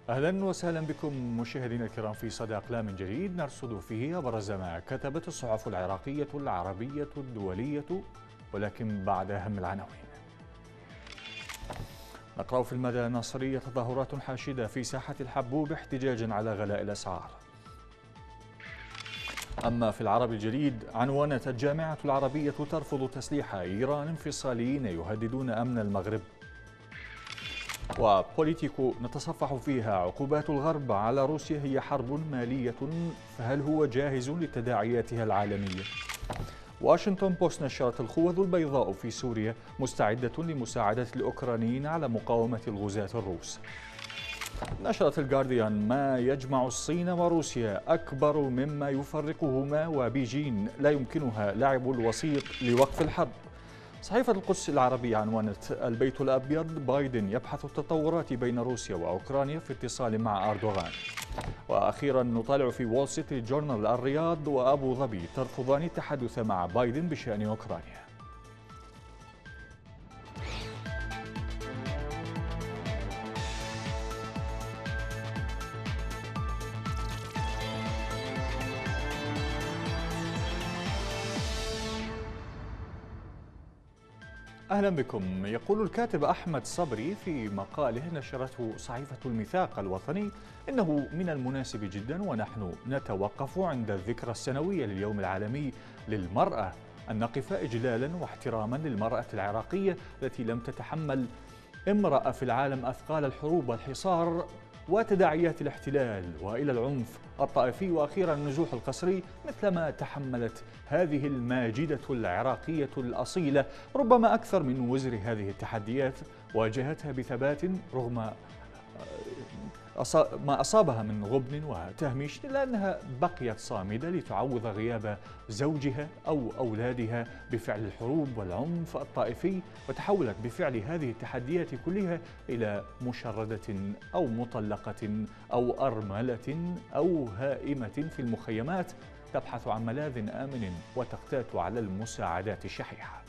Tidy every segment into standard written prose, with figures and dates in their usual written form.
أهلا وسهلا بكم مشاهدينا الكرام في صدى أقلام جديد نرصد فيه أبرز ما كتبت الصحف العراقية العربية الدولية، ولكن بعد أهم العناوين. نقرأ في المدى الناصري تظاهرات حاشدة في ساحة الحبوب احتجاجا على غلاء الأسعار. أما في العرب الجديد عنونت الجامعة العربية ترفض تسليح إيران انفصاليين يهددون أمن المغرب. وبوليتيكو نتصفح فيها عقوبات الغرب على روسيا هي حرب مالية، فهل هو جاهز لتداعياتها العالمية؟ واشنطن بوست نشرت الخوذ البيضاء في سوريا مستعدة لمساعدة الأوكرانيين على مقاومة الغزاة الروس. نشرت الجارديان ما يجمع الصين وروسيا أكبر مما يفرقهما، وبيجين لا يمكنها لعب الوسيط لوقف الحرب. صحيفة القدس العربية عنونت البيت الأبيض بايدن يبحث التطورات بين روسيا وأوكرانيا في اتصال مع أردوغان. وأخيرا نطالع في وول ستريت جورنال الرياض وأبو ظبي ترفضان التحدث مع بايدن بشأن أوكرانيا. أهلا بكم. يقول الكاتب أحمد صبري في مقاله نشرته صحيفة الميثاق الوطني إنه من المناسب جدا ونحن نتوقف عند الذكرى السنوية لليوم العالمي للمرأة أن نقف إجلالا واحتراما للمرأة العراقية التي لم تتحمل امرأة في العالم أثقال الحروب والحصار وتداعيات الاحتلال وإلى العنف الطائفي وأخيرا النزوح القسري مثلما تحملت هذه الماجدة العراقية الأصيلة، ربما أكثر من وزر هذه التحديات واجهتها بثبات رغم ما أصابها من غبن وتهميش، إلا أنها بقيت صامدة لتعوض غياب زوجها أو أولادها بفعل الحروب والعنف الطائفي، وتحولت بفعل هذه التحديات كلها إلى مشردة أو مطلقة أو أرملة أو هائمة في المخيمات تبحث عن ملاذ آمن وتقتات على المساعدات الشحيحة.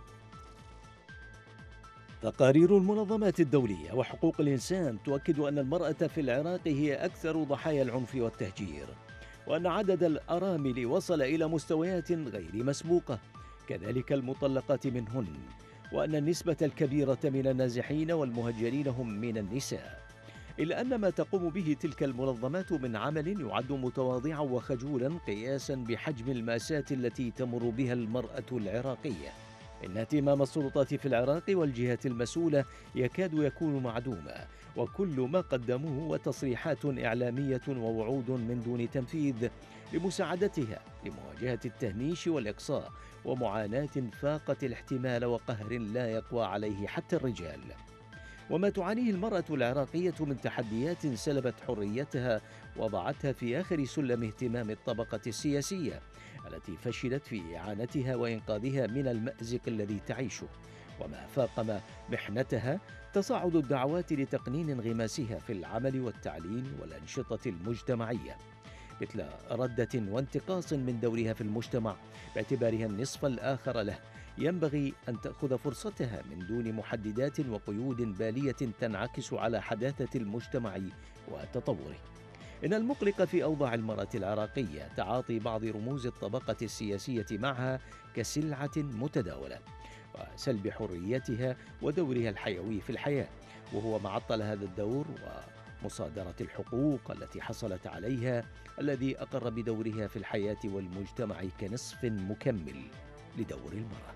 تقارير المنظمات الدولية وحقوق الإنسان تؤكد أن المرأة في العراق هي أكثر ضحايا العنف والتهجير، وأن عدد الأرامل وصل إلى مستويات غير مسبوقة، كذلك المطلقات منهن، وأن النسبة الكبيرة من النازحين والمهجرين هم من النساء. إلا أن ما تقوم به تلك المنظمات من عمل يعد متواضعا وخجولا قياسا بحجم المأساة التي تمر بها المرأة العراقية. إن اهتمام السلطات في العراق والجهات المسؤولة يكاد يكون معدوما، وكل ما قدموه وتصريحات إعلامية ووعود من دون تنفيذ لمساعدتها لمواجهة التهميش والإقصاء ومعاناة فاقت الاحتمال وقهر لا يقوى عليه حتى الرجال. وما تعانيه المرأة العراقية من تحديات سلبت حريتها وضعتها في آخر سلم اهتمام الطبقة السياسية التي فشلت في إعانتها وإنقاذها من المأزق الذي تعيشه. وما فاقم محنتها تصاعد الدعوات لتقنين انغماسها في العمل والتعليم والأنشطة المجتمعية، مثل ردة وانتقاص من دورها في المجتمع باعتبارها النصف الآخر له. ينبغي أن تأخذ فرصتها من دون محددات وقيود بالية تنعكس على حداثة المجتمع وتطوره. إن المقلق في أوضاع المرأة العراقية تعاطي بعض رموز الطبقة السياسية معها كسلعة متداولة وسلب حريتها ودورها الحيوي في الحياة، وهو ما عطل هذا الدور ومصادرة الحقوق التي حصلت عليها، الذي أقر بدورها في الحياة والمجتمع كنصف مكمل لدور المرأة.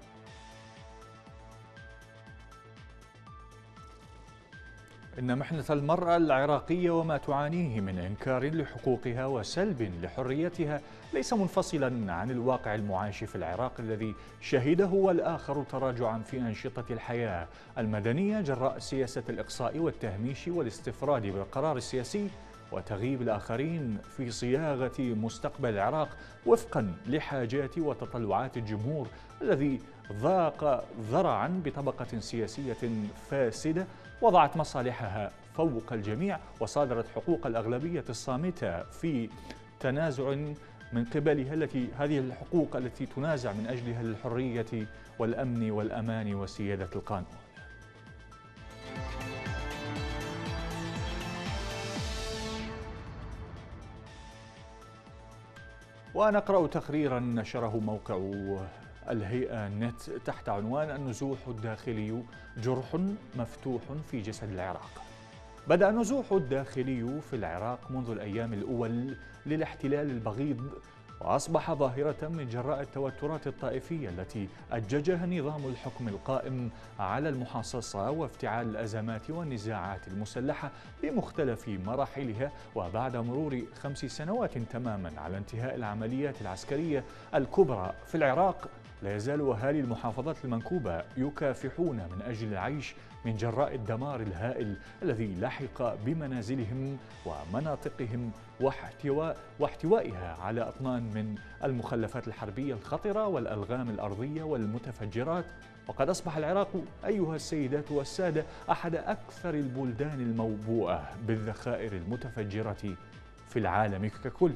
إن محنة المرأة العراقية وما تعانيه من إنكار لحقوقها وسلب لحريتها ليس منفصلا عن الواقع المعاش في العراق الذي شهده والآخر تراجعا في أنشطة الحياة المدنية جراء سياسة الإقصاء والتهميش والاستفراد بالقرار السياسي وتغييب الآخرين في صياغة مستقبل العراق وفقا لحاجات وتطلعات الجمهور الذي ضاق ذرعا بطبقة سياسية فاسدة وضعت مصالحها فوق الجميع وصادرت حقوق الأغلبية الصامتة في تنازع من قبلها هذه الحقوق التي تنازع من أجلها الحرية والأمن والأمان وسيادة القانون. ونقرأ تقريرا نشره موقع الهيئة نت تحت عنوان النزوح الداخلي جرح مفتوح في جسد العراق. بدأ النزوح الداخلي في العراق منذ الأيام الأول للاحتلال البغيض، وأصبح ظاهرة من جراء التوترات الطائفية التي أججها نظام الحكم القائم على المحاصصة وافتعال الأزمات والنزاعات المسلحة بمختلف مراحلها. وبعد مرور 5 سنوات تماما على انتهاء العمليات العسكرية الكبرى في العراق، لا يزال أهالي المحافظات المنكوبة يكافحون من أجل العيش من جراء الدمار الهائل الذي لحق بمنازلهم ومناطقهم واحتوائها على أطنان من المخلفات الحربية الخطرة والألغام الأرضية والمتفجرات. وقد أصبح العراق أيها السيدات والسادة أحد أكثر البلدان الموبوءة بالذخائر المتفجرة في العالم ككل.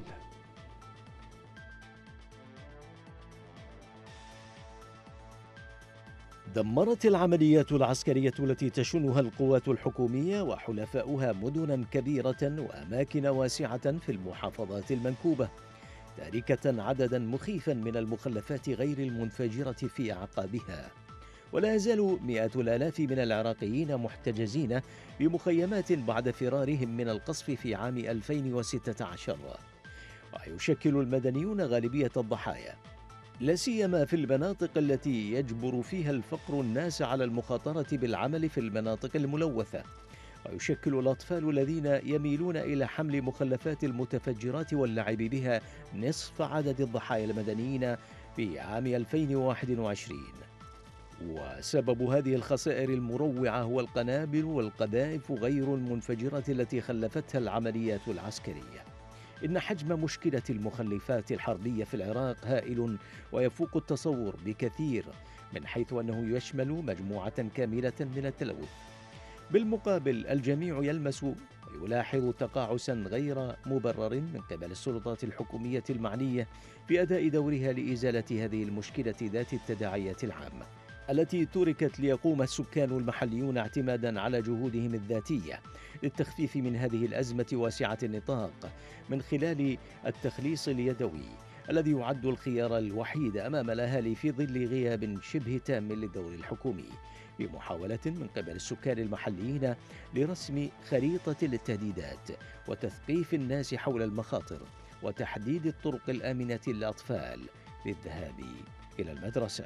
دمرت العمليات العسكرية التي تشنها القوات الحكومية وحلفاؤها مدنا كبيرة وأماكن واسعة في المحافظات المنكوبة، تاركة عددا مخيفا من المخلفات غير المنفجرة في أعقابها. ولا يزال مئات الآلاف من العراقيين محتجزين بمخيمات بعد فرارهم من القصف في عام 2016، ويشكل المدنيون غالبية الضحايا، لا سيما في المناطق التي يجبر فيها الفقر الناس على المخاطرة بالعمل في المناطق الملوثة. ويشكل الأطفال الذين يميلون إلى حمل مخلفات المتفجرات واللعب بها نصف عدد الضحايا المدنيين في عام 2021. وسبب هذه الخسائر المروعة هو القنابل والقذائف غير المنفجرة التي خلفتها العمليات العسكرية. إن حجم مشكلة المخلفات الحربية في العراق هائل ويفوق التصور بكثير، من حيث أنه يشمل مجموعة كاملة من التلوث. بالمقابل، الجميع يلمس ويلاحظ تقاعسا غير مبرر من قبل السلطات الحكومية المعنية في أداء دورها لإزالة هذه المشكلة ذات التداعيات العامة، التي تركت ليقوم السكان المحليون اعتمادا على جهودهم الذاتية للتخفيف من هذه الأزمة واسعة النطاق من خلال التخليص اليدوي، الذي يعد الخيار الوحيد أمام الأهالي في ظل غياب شبه تام للدور الحكومي، بمحاولة من قبل السكان المحليين لرسم خريطة للتهديدات وتثقيف الناس حول المخاطر وتحديد الطرق الآمنة للأطفال للذهاب إلى المدرسة.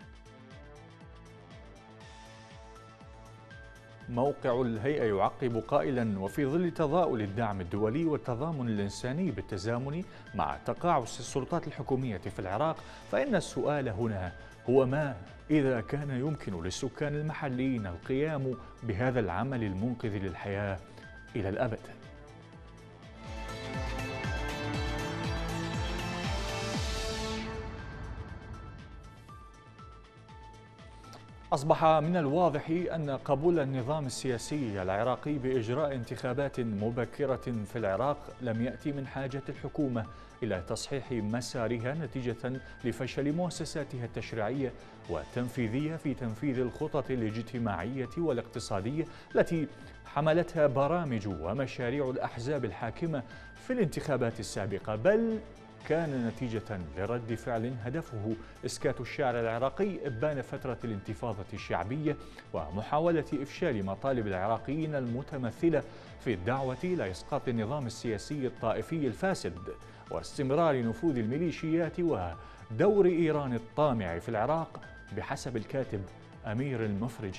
موقع الهيئة يعقب قائلا: وفي ظل تضاؤل الدعم الدولي والتضامن الإنساني بالتزامن مع تقاعس السلطات الحكومية في العراق، فإن السؤال هنا هو ما إذا كان يمكن للسكان المحليين القيام بهذا العمل المنقذ للحياة إلى الأبد. أصبح من الواضح أن قبول النظام السياسي العراقي بإجراء انتخابات مبكرة في العراق لم يأتي من حاجة الحكومة إلى تصحيح مسارها نتيجة لفشل مؤسساتها التشريعية والتنفيذية في تنفيذ الخطط الاجتماعية والاقتصادية التي حملتها برامج ومشاريع الأحزاب الحاكمة في الانتخابات السابقة، بل كان نتيجة لرد فعل هدفه إسكات الشارع العراقي إبان فترة الانتفاضة الشعبية ومحاولة إفشال مطالب العراقيين المتمثلة في الدعوة إلى إسقاط النظام السياسي الطائفي الفاسد واستمرار نفوذ الميليشيات ودور إيران الطامع في العراق، بحسب الكاتب أمير المفرجي.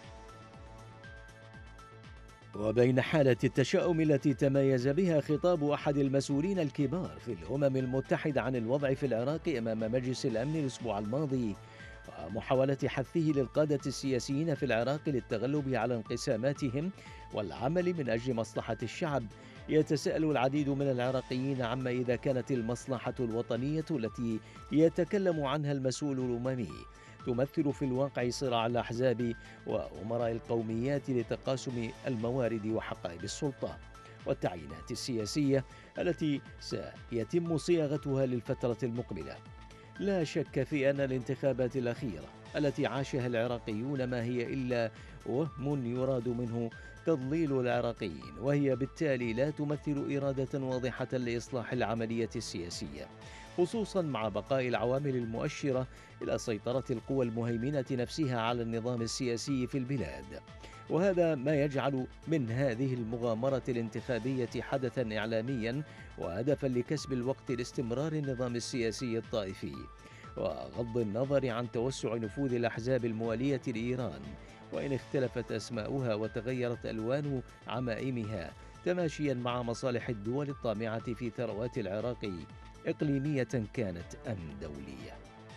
وبين حالة التشاؤم التي تميز بها خطاب أحد المسؤولين الكبار في الأمم المتحدة عن الوضع في العراق أمام مجلس الأمن الأسبوع الماضي، ومحاولة حثه للقادة السياسيين في العراق للتغلب على انقساماتهم والعمل من أجل مصلحة الشعب، يتساءل العديد من العراقيين عما إذا كانت المصلحة الوطنية التي يتكلم عنها المسؤول الأممي تمثل في الواقع صراع الأحزاب وأمراء القوميات لتقاسم الموارد وحقائب السلطة والتعيينات السياسية التي سيتم صياغتها للفترة المقبلة. لا شك في أن الانتخابات الأخيرة التي عاشها العراقيون ما هي إلا وهم يراد منه تضليل العراقيين، وهي بالتالي لا تمثل إرادة واضحة لإصلاح العملية السياسية خصوصا مع بقاء العوامل المؤشرة إلى سيطرة القوى المهيمنة نفسها على النظام السياسي في البلاد. وهذا ما يجعل من هذه المغامرة الانتخابية حدثا إعلاميا وهدفا لكسب الوقت لاستمرار النظام السياسي الطائفي، وغض النظر عن توسع نفوذ الأحزاب الموالية لإيران، وإن اختلفت أسماؤها وتغيرت ألوان عمائمها تماشيا مع مصالح الدول الطامعة في ثروات العراق إقليمية كانت أم دولية.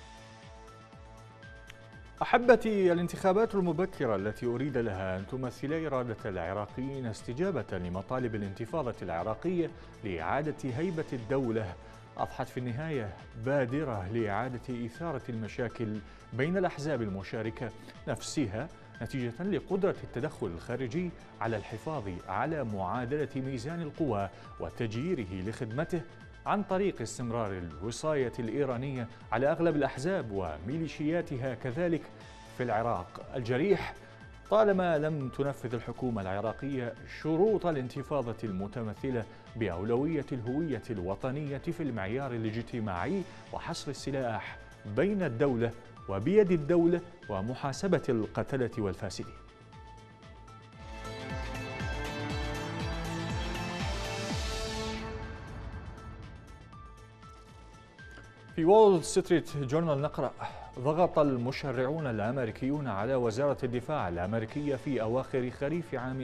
أحبتي، الانتخابات المبكرة التي أريد لها أن تمثل إرادة العراقيين استجابة لمطالب الانتفاضة العراقية لإعادة هيبة الدولة أضحت في النهاية بادرة لإعادة إثارة المشاكل بين الأحزاب المشاركة نفسها نتيجة لقدرة التدخل الخارجي على الحفاظ على معادلة ميزان القوى وتجييره لخدمته عن طريق استمرار الوصاية الإيرانية على أغلب الأحزاب وميليشياتها كذلك في العراق الجريح، طالما لم تنفذ الحكومة العراقية شروط الانتفاضة المتمثلة بأولوية الهوية الوطنية في المعيار الاجتماعي وحصر السلاح بين الدولة وبيد الدولة ومحاسبة القتلة والفاسدين. في وول ستريت جورنال نقرأ: ضغط المشرعون الأمريكيون على وزارة الدفاع الأمريكية في أواخر خريف عام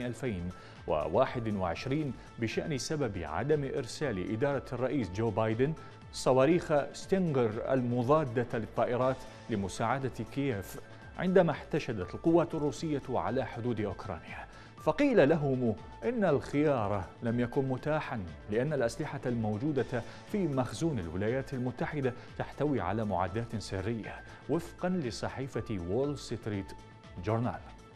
2021 بشأن سبب عدم إرسال إدارة الرئيس جو بايدن صواريخ ستينجر المضادة للطائرات لمساعدة كييف عندما احتشدت القوات الروسية على حدود أوكرانيا. فقيل لهم إن الخيار لم يكن متاحا لأن الأسلحة الموجودة في مخزون الولايات المتحدة تحتوي على معدات سرية وفقا لصحيفة وول ستريت جورنال.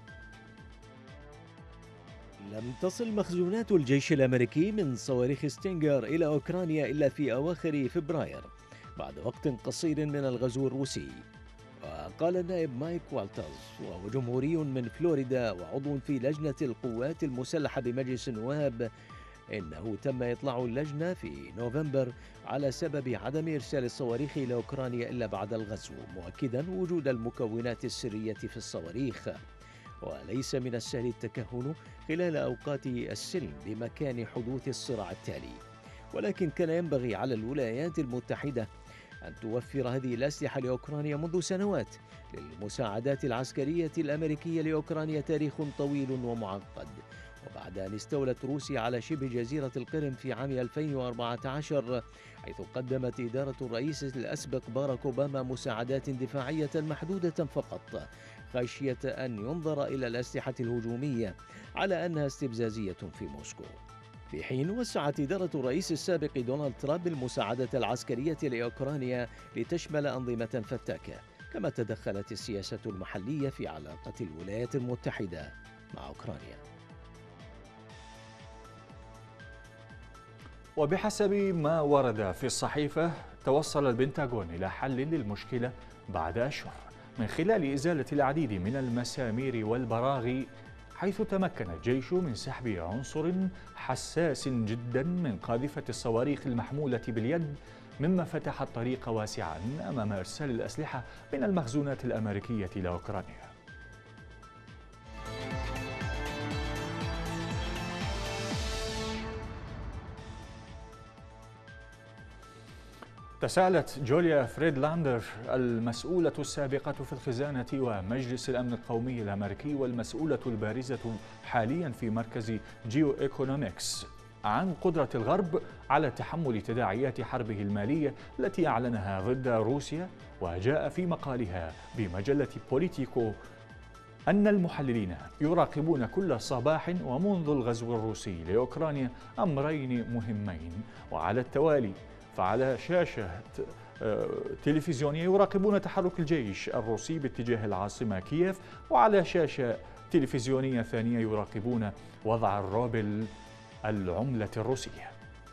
لم تصل مخزونات الجيش الأمريكي من صواريخ ستينجر إلى أوكرانيا إلا في أواخر فبراير بعد وقت قصير من الغزو الروسي. وقال النائب مايك والترز وهو جمهوري من فلوريدا وعضو في لجنة القوات المسلحة بمجلس النواب إنه تم إطلاع اللجنة في نوفمبر على سبب عدم إرسال الصواريخ إلى أوكرانيا إلا بعد الغزو، مؤكدا وجود المكونات السرية في الصواريخ. وليس من السهل التكهن خلال أوقات السلم بمكان حدوث الصراع التالي، ولكن كان ينبغي على الولايات المتحدة أن توفر هذه الأسلحة لأوكرانيا منذ سنوات. للمساعدات العسكرية الأمريكية لأوكرانيا تاريخ طويل ومعقد، وبعد أن استولت روسيا على شبه جزيرة القرم في عام 2014 حيث قدمت إدارة الرئيس الأسبق باراك أوباما مساعدات دفاعية محدودة فقط خشية أن ينظر إلى الأسلحة الهجومية على أنها استفزازية في موسكو، في حين وسعت إدارة الرئيس السابق دونالد ترامب المساعدة العسكرية لأوكرانيا لتشمل أنظمة فتاكة. كما تدخلت السياسة المحلية في علاقة الولايات المتحدة مع أوكرانيا. وبحسب ما ورد في الصحيفة، توصل البنتاغون إلى حل للمشكلة بعد أشهر من خلال إزالة العديد من المسامير والبراغي، حيث تمكن الجيش من سحب عنصر حساس جدا من قاذفة الصواريخ المحمولة باليد، مما فتح الطريق واسعا أمام إرسال الأسلحة من المخزونات الأمريكية إلى أوكرانيا. تساءلت جوليا فريدلاندر المسؤولة السابقة في الخزانة ومجلس الأمن القومي الأمريكي والمسؤولة البارزة حاليا في مركز جيو إيكونومكس عن قدرة الغرب على تحمل تداعيات حربه المالية التي أعلنها ضد روسيا. وجاء في مقالها بمجلة بوليتيكو أن المحللين يراقبون كل صباح ومنذ الغزو الروسي لأوكرانيا أمرين مهمين وعلى التوالي. فعلى شاشة تلفزيونية يراقبون تحرك الجيش الروسي باتجاه العاصمة كييف، وعلى شاشة تلفزيونية ثانية يراقبون وضع الروبل العملة الروسية.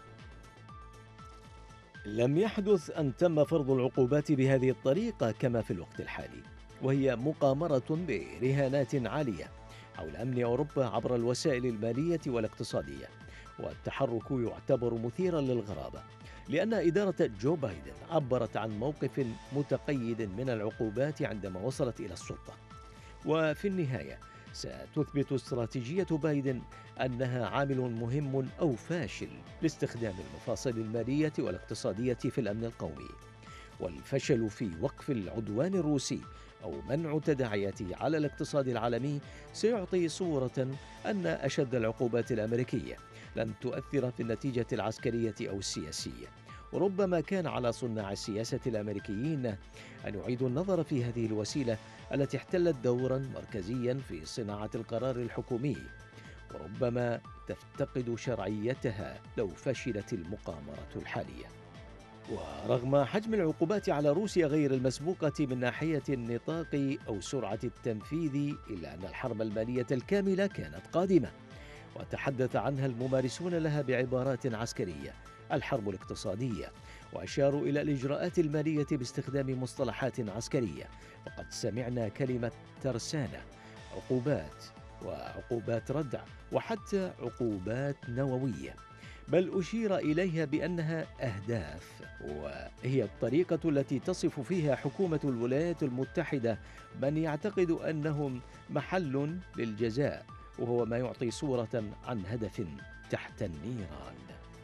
لم يحدث أن تم فرض العقوبات بهذه الطريقة كما في الوقت الحالي، وهي مقامرة برهانات عالية حول أمن أوروبا عبر الوسائل المالية والاقتصادية، والتحرك يعتبر مثيرا للغرابة لأن إدارة جو بايدن عبرت عن موقف متقيد من العقوبات عندما وصلت إلى السلطة. وفي النهاية ستثبت استراتيجية بايدن أنها عامل مهم أو فاشل لاستخدام المفاصل المالية والاقتصادية في الأمن القومي. والفشل في وقف العدوان الروسي أو منع تداعياته على الاقتصاد العالمي سيعطي صورة أن أشد العقوبات الأمريكية لن تؤثر في النتيجة العسكرية أو السياسية. وربما كان على صناع السياسة الأمريكيين أن يعيدوا النظر في هذه الوسيلة التي احتلت دورا مركزيا في صناعة القرار الحكومي، وربما تفتقد شرعيتها لو فشلت المقامرة الحالية. ورغم حجم العقوبات على روسيا غير المسبوقة من ناحية النطاق أو سرعة التنفيذ، إلا أن الحرب المالية الكاملة كانت قادمة، وتحدث عنها الممارسون لها بعبارات عسكرية، الحرب الاقتصادية، وأشاروا إلى الإجراءات المالية باستخدام مصطلحات عسكرية. فقد سمعنا كلمة ترسانة، عقوبات، وعقوبات ردع، وحتى عقوبات نووية، بل أشير إليها بأنها أهداف، وهي الطريقة التي تصف فيها حكومة الولايات المتحدة من يعتقد أنهم محل للجزاء، وهو ما يعطي صورة عن هدف تحت النيران.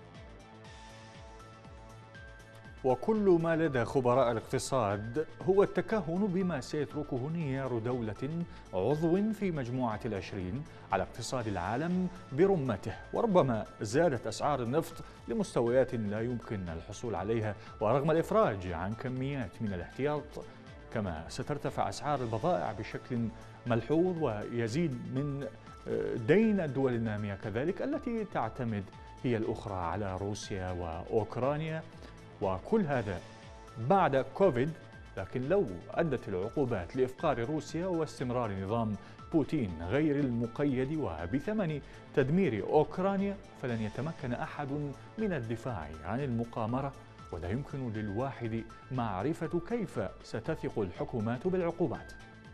وكل ما لدى خبراء الاقتصاد هو التكهن بما سيتركه انهيار دولة عضو في مجموعة العشرين على اقتصاد العالم برمته. وربما زادت أسعار النفط لمستويات لا يمكن الحصول عليها، ورغم الإفراج عن كميات من الاحتياط، كما سترتفع أسعار البضائع بشكل ملحوظ، ويزيد من دين الدول النامية كذلك التي تعتمد هي الأخرى على روسيا وأوكرانيا. وكل هذا بعد كوفيد. لكن لو أدت العقوبات لإفقار روسيا واستمرار نظام بوتين غير المقيد وبثمن تدمير أوكرانيا، فلن يتمكن أحد من الدفاع عن المقامرة، ولا يمكن للواحد معرفة كيف ستثق الحكومات بالعقوبات.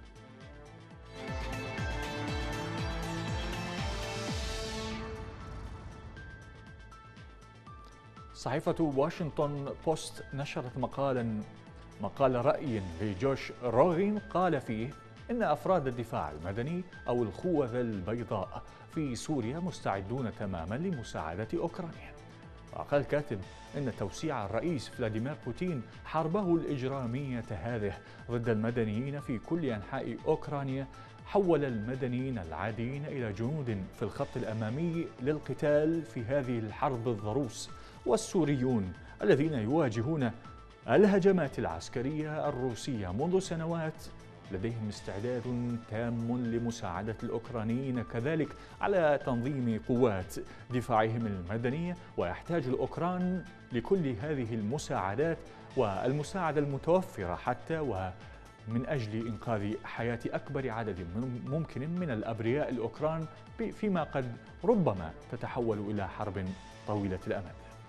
صحيفة واشنطن بوست نشرت مقال رأي لجوش روغين قال فيه إن أفراد الدفاع المدني أو الخوذة البيضاء في سوريا مستعدون تماما لمساعدة أوكرانيا. وقال الكاتب إن توسيع الرئيس فلاديمير بوتين حربه الإجرامية هذه ضد المدنيين في كل أنحاء أوكرانيا حول المدنيين العاديين إلى جنود في الخط الأمامي للقتال في هذه الحرب الضروس، والسوريون الذين يواجهون الهجمات العسكرية الروسية منذ سنوات لديهم استعداد تام لمساعدة الأوكرانيين كذلك على تنظيم قوات دفاعهم المدنية. ويحتاج الأوكران لكل هذه المساعدات والمساعدة المتوفرة حتى ومن أجل إنقاذ حياة أكبر عدد ممكن من الأبرياء الأوكران فيما قد ربما تتحول إلى حرب طويلة الأمد.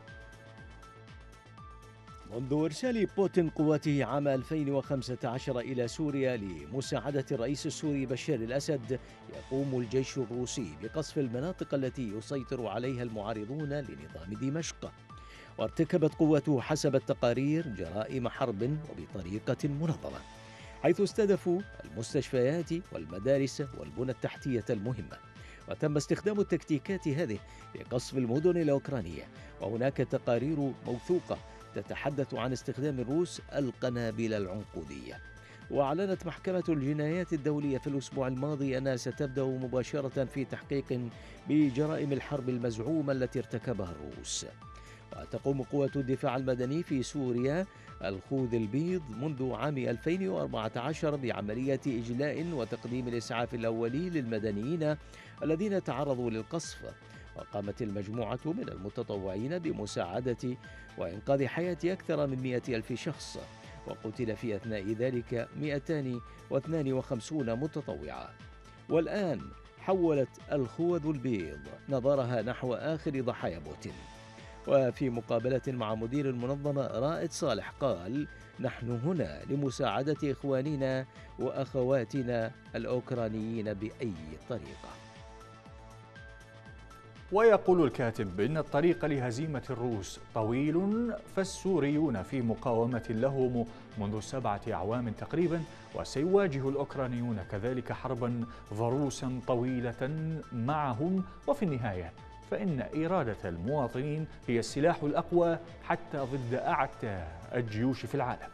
منذ إرسال بوتين قواته عام 2015 إلى سوريا لمساعدة الرئيس السوري بشار الأسد، يقوم الجيش الروسي بقصف المناطق التي يسيطر عليها المعارضون لنظام دمشق. وارتكبت قوته حسب التقارير جرائم حرب وبطريقة منظمة، حيث استهدفوا المستشفيات والمدارس والبنى التحتية المهمة. وتم استخدام التكتيكات هذه لقصف المدن الأوكرانية، وهناك تقارير موثوقة تتحدث عن استخدام الروس القنابل العنقودية. وأعلنت محكمة الجنايات الدولية في الأسبوع الماضي أنها ستبدأ مباشرة في تحقيق بجرائم الحرب المزعومة التي ارتكبها الروس. وتقوم قوة الدفاع المدني في سوريا الخوذ البيض منذ عام 2014 بعملية إجلاء وتقديم الإسعاف الأولي للمدنيين الذين تعرضوا للقصف. وقامت المجموعة من المتطوعين بمساعدة وإنقاذ حياة أكثر من 100,000 شخص، وقتل في أثناء ذلك 252 متطوعا. والآن حولت الخوذ البيض نظرها نحو آخر ضحايا بوتين. وفي مقابلة مع مدير المنظمة رائد صالح قال: نحن هنا لمساعدة إخواننا وأخواتنا الأوكرانيين بأي طريقة. ويقول الكاتب إن الطريق لهزيمة الروس طويل، فالسوريون في مقاومة لهم منذ 7 أعوام تقريبا، وسيواجه الأوكرانيون كذلك حربا ضروسا طويلة معهم. وفي النهاية فإن إرادة المواطنين هي السلاح الأقوى حتى ضد أعتى الجيوش في العالم.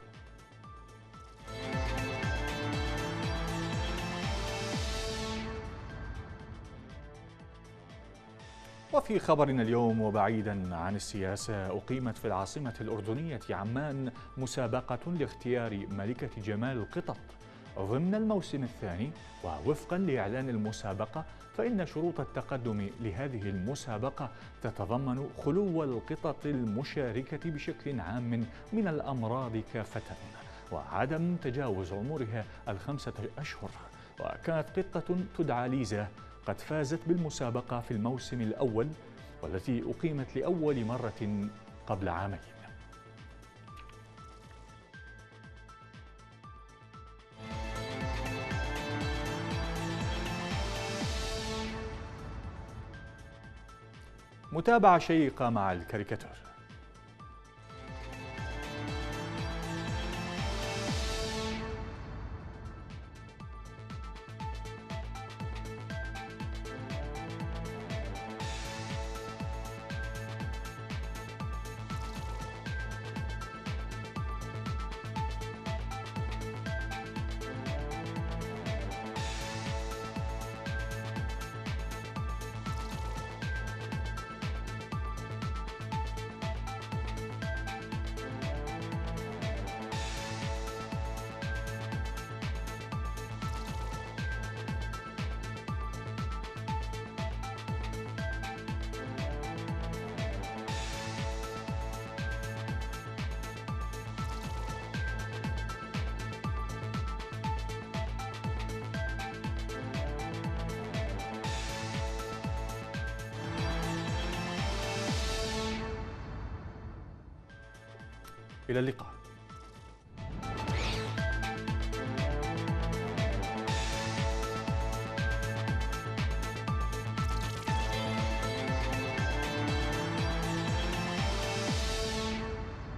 وفي خبرنا اليوم وبعيدا عن السياسة، أقيمت في العاصمة الأردنية عمان مسابقة لاختيار ملكة جمال القطط ضمن الموسم الثاني. ووفقا لإعلان المسابقة فإن شروط التقدم لهذه المسابقة تتضمن خلو القطط المشاركة بشكل عام من الأمراض كافة، وعدم تجاوز عمرها 5 أشهر. وكانت قطة تدعى ليزا قد فازت بالمسابقة في الموسم الأول، والتي أقيمت لأول مرة قبل عامين. متابعة شيقة مع الكاريكاتور. إلى اللقاء.